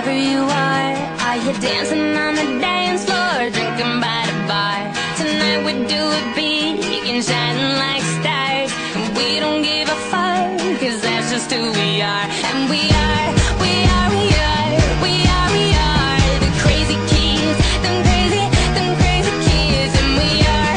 Wherever you are, are you dancing on the dance floor, drinking by the bar? Tonight we do it big and shining like stars, and we don't give a fuck, 'cause that's just who we are. And we are the crazy kids, them crazy kids. And we are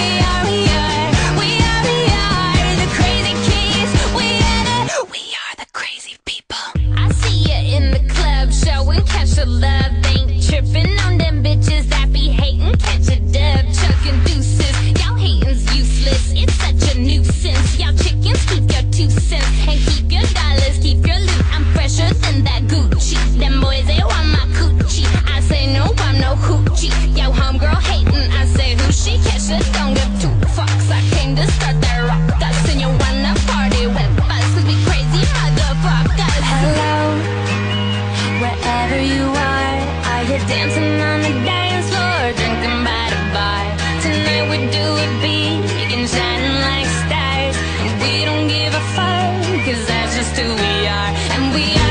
the crazy kids. We are the crazy people. I see you in the club, showing catch the love. Ain't tripping on them bitches that be hating, catch a dub, chucking deuces. Y'all hating's useless, it's such a nuisance. Y'all chickens, keep your 2 cents and keep your dollars, keep your loot. I'm fresher than that Gucci. Them boys, they want my coochie. I say no, I'm no hoochie. Yo, homegirl hating, I say who she? Catch her, don't give 2 fucks. I came to start that rock us, and you wanna party with us, 'cause we crazy motherfuckers. Hello, wherever you are you dancing on the dance floor, drinking by the bar? Tonight we do it big and shining like stars, and we don't give a fuck, 'cause that's just who we are. And we are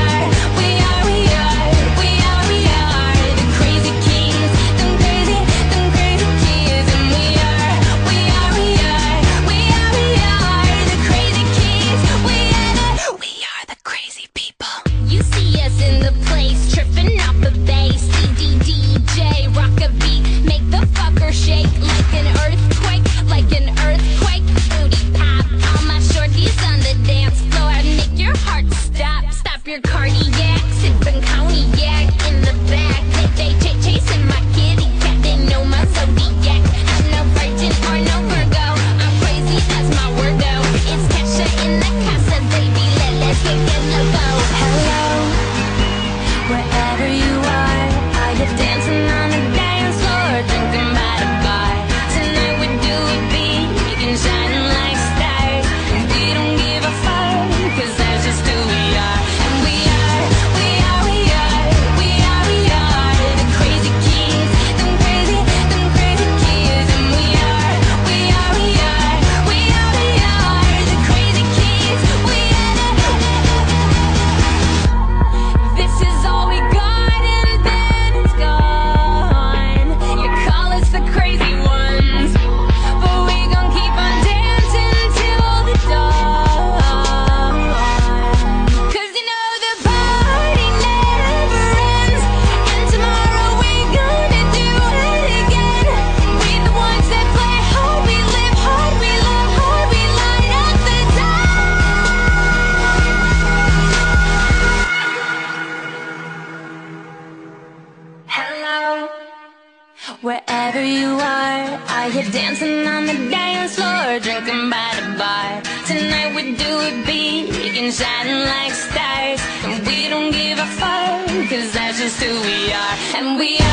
the crazy kids, them crazy kids. And we are the crazy kids. We are the crazy people. You see us in the place, tripping off the bass. DJ, rock a beat, make the fucker shake like an earthquake, booty pop. All my shorties on the dance floor, make your heart stop your cardiac, sipping cognac in the back. They chasing my kitty cat, they know my zodiac. I'm no virgin or no Virgo, I'm crazy, that's my word though. It's Kesha in the casa, baby, let's get loco. Hello, wherever you are you dancing on the dance floor, drinking by the bar? Tonight we do it big and shining like stars, and we don't give a fuck, 'cause that's just who we are. And we are the crazy kids, them crazy kids. And we are the crazy kids. This is all we got, and then it's gone. You call us the crazy ones, but we gon' keep on dancing till the dawn. 'Cause you know the party never ends, and tomorrow we gonna do it again. We the ones that play hard, we live hard, we love hard, we light up the Hello, wherever you are you dancing on the dance floor, drinking by the bar? Tonight we do it big and shining like stars, and we don't give a fuck, 'cause that's just who we are. And we